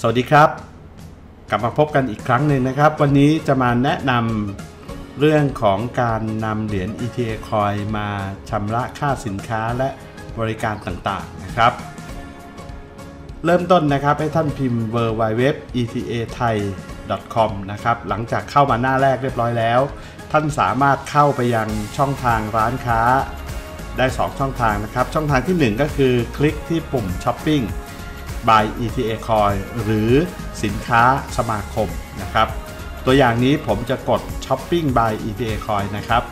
สวัสดีครับกลับมาพบกันอีกครั้งหนึ่งนะครับวันนี้จะมาแนะนำเรื่องของการนำเหรียญ ETA Coin มาชำระค่าสินค้าและบริการต่างๆนะครับเริ่มต้นนะครับให้ท่านพิมพ์ www.etathai.com นะครับหลังจากเข้ามาหน้าแรกเรียบร้อยแล้วท่านสามารถเข้าไปยังช่องทางร้านค้าได้2ช่องทางนะครับช่องทางที่1ก็คือคลิกที่ปุ่ม Shopping by ETA Coin หรือสินค้าสมาคมนะครับตัวอย่างนี้ผมจะกด Shopping by ETA Coin นะครับ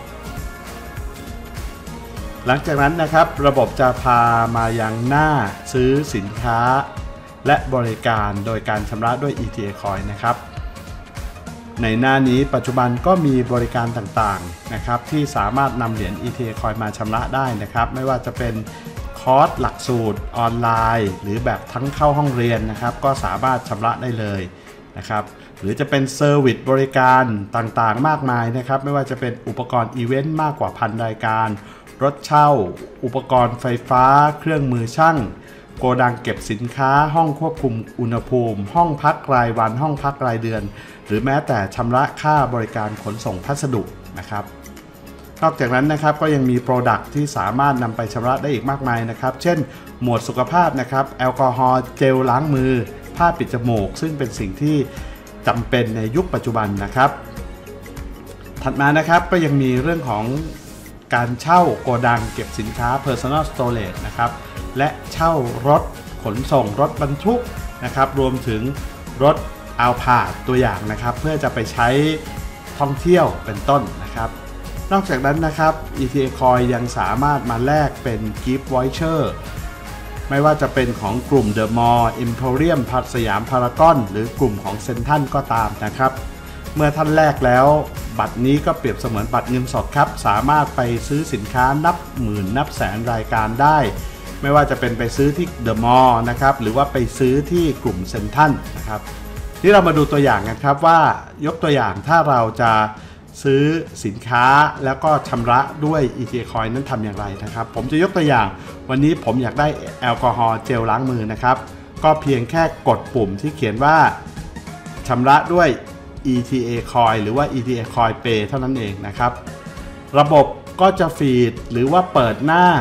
หลังจากนั้นนะครับระบบจะพามายังหน้าซื้อสินค้าและบริการโดยการชำระด้วย ETA Coin นะครับในหน้านี้ปัจจุบันก็มีบริการต่างๆนะครับที่สามารถนำเหรียญ ETA Coin มาชำระได้นะครับไม่ว่าจะเป็นคอร์สหลักสูตรออนไลน์หรือแบบทั้งเข้าห้องเรียนนะครับก็สามารถชำระได้เลยนะครับหรือจะเป็นเซอร์วิสบริการต่างๆมากมายนะครับไม่ว่าจะเป็นอุปกรณ์อีเวนต์มากกว่า1,000 รายการรถเช่าอุปกรณ์ไฟฟ้าเครื่องมือช่างโกดังเก็บสินค้าห้องควบคุมอุณหภูมิห้องพักรายวันห้องพักรายเดือนหรือแม้แต่ชำระค่าบริการขนส่งพัสดุนะครับนอกจากนั้นนะครับก็ยังมีโปรดักต์ที่สามารถนำไปชำระได้อีกมากมายนะครับเช่นหมวดสุขภาพนะครับแอลกอฮอล์เจลล้างมือผ้าปิดจมูกซึ่งเป็นสิ่งที่จำเป็นในยุคปัจจุบันนะครับถัดมานะครับก็ยังมีเรื่องของการเช่าโกดังเก็บสินค้า Personal Storage นะครับและเช่ารถขนส่งรถบรรทุกนะครับรวมถึงรถอัลพาร์ดตัวอย่างนะครับเพื่อจะไปใช้ท่องเที่ยวเป็นต้นนะครับนอกจากนั้นนะครับ ETA Coin ยังสามารถมาแลกเป็น Gift Voucher ไม่ว่าจะเป็นของกลุ่ม The Mall Emporium สยามพารากอนหรือกลุ่มของเซ็นทรัลก็ตามนะครับเมื่อท่านแลกแล้วบัตรนี้ก็เปรียบเสมือนบัตรเงินสดครับสามารถไปซื้อสินค้านับหมื่นนับแสนรายการได้ไม่ว่าจะเป็นไปซื้อที่ The Mall นะครับหรือว่าไปซื้อที่กลุ่มเซ็นทรัลนะครับที่เรามาดูตัวอย่างกันครับว่ายกตัวอย่างถ้าเราจะซื้อสินค้าแล้วก็ชำระด้วย ETA Coin นั้นทำอย่างไรนะครับผมจะยกตัวอย่างวันนี้ผมอยากได้แอลกอฮอล์เจลล้างมือนะครับก็เพียงแค่กดปุ่มที่เขียนว่าชำระด้วย ETA Coin หรือว่า ETA Coin Pay เท่านั้นเองนะครับระบบก็จะฟีดหรือว่าเปิดหน้า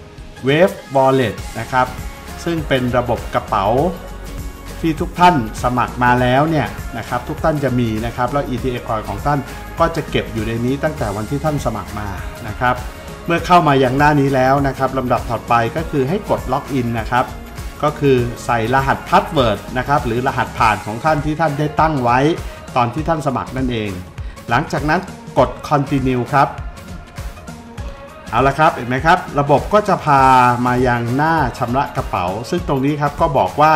Wave Wallet นะครับซึ่งเป็นระบบกระเป๋าที่ทุกท่านสมัครมาแล้วเนี่ยนะครับทุกท่านจะมีนะครับแล้ว ETA Coin ของท่านก็จะเก็บอยู่ในนี้ตั้งแต่วันที่ท่านสมัครมานะครับเมื่อเข้ามาอย่างหน้านี้แล้วนะครับลำดับถัดไปก็คือให้กดล็อกอินนะครับก็คือใส่รหัสพาสเวิร์ดนะครับหรือรหัสผ่านของท่านที่ท่านได้ตั้งไว้ตอนที่ท่านสมัครนั่นเองหลังจากนั้นกด Continue ครับเอาละครับเห็นไหมครับระบบก็จะพามายังหน้าชำระกระเป๋าซึ่งตรงนี้ครับก็บอกว่า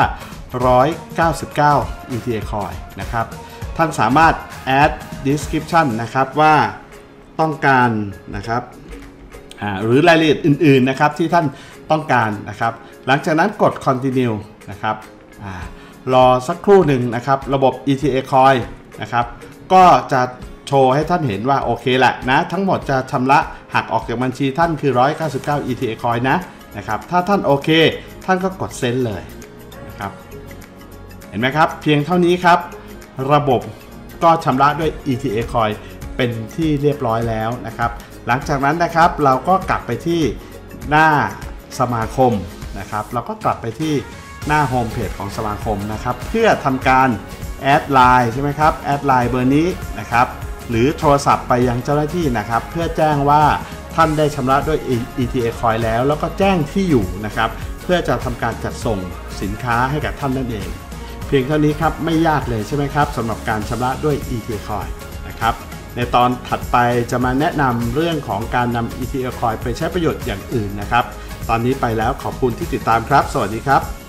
199 ETA Coin นะครับท่านสามารถ add description นะครับว่าต้องการนะครับหรือรายละเอียดอื่นๆนะครับที่ท่านต้องการนะครับหลังจากนั้นกด continue นะครับรอสักครู่หนึ่งนะครับระบบ ETA Coin นะครับก็จะโชว์ให้ท่านเห็นว่าโอเคแหละนะทั้งหมดจะชำระหักออกจากบัญชีท่านคือ199 ETA Coin นะครับถ้าท่านโอเคท่านก็กดเซ็นเลยนะครับเห็นไหมครับเพียงเท่านี้ครับระบบก็ชำระด้วย ETA Coin เป็นที่เรียบร้อยแล้วนะครับหลังจากนั้นนะครับเราก็กลับไปที่หน้าสมาคมนะครับเราก็กลับไปที่หน้าโฮมเพจของสมาคมนะครับเพื่อทำการแอดไลน์ใช่ไหมครับแอดไลน์เบอร์นี้นะครับหรือโทรศัพท์ไปยังเจ้าหน้าที่นะครับเพื่อแจ้งว่าท่านได้ชำระด้วย ETA Coin แล้วก็แจ้งที่อยู่นะครับเพื่อจะทำการจัดส่งสินค้าให้กับท่านนั่นเองเพียงเท่านี้ครับไม่ยากเลยใช่ไหมครับสำหรับการชำระด้วย ETA Coin นะครับในตอนถัดไปจะมาแนะนำเรื่องของการนำ ETA Coin ไปใช้ประโยชน์อย่างอื่นนะครับตอนนี้ไปแล้วขอบคุณที่ติดตามครับสวัสดีครับ